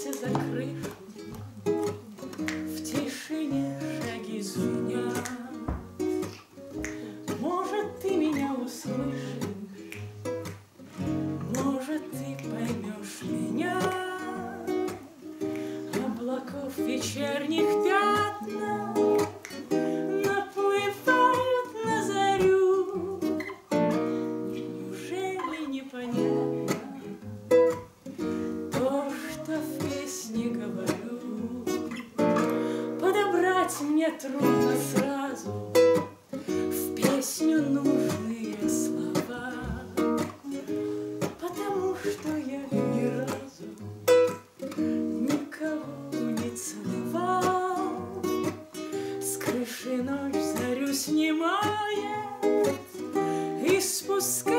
взялся за крышу, в тишине шаги звенят. Может, ты меня услышишь, может, ты поймешь меня. Облаков вечерних пятна наплывают на зарю. Неужели непонятно то, что в песне говорю? Подобрать мне трудно сразу в песню нужные слова, потому что я ни разу никого не целовал. С крыши ночь зарю снимает и спускает